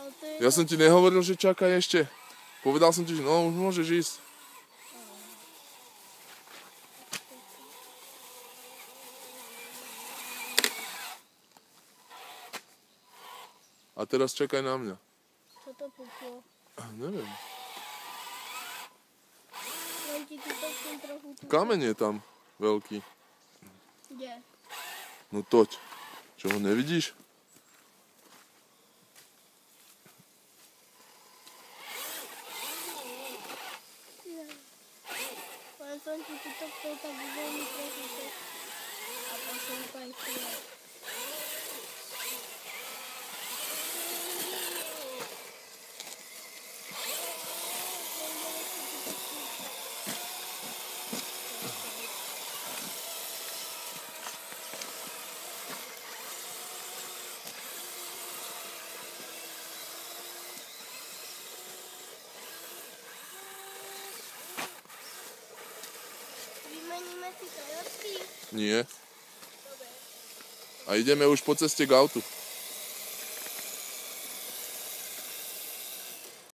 Ja som ti nehovoril, že čakaj ešte. Povedal som ti, že no, už môžeš ísť. A teraz čakaj na mňa. Čo to puklo? Neviem. Len ti tu točím trochu tu. Kameň je tam veľký. Kde? No toď. Čo ho nevidíš? Len som ti tu točil tak veľmi trochu. A pošlom to aj chvíľa. Vymeníme si Toyotky? Nie. Dobre. A ideme už po ceste k autu.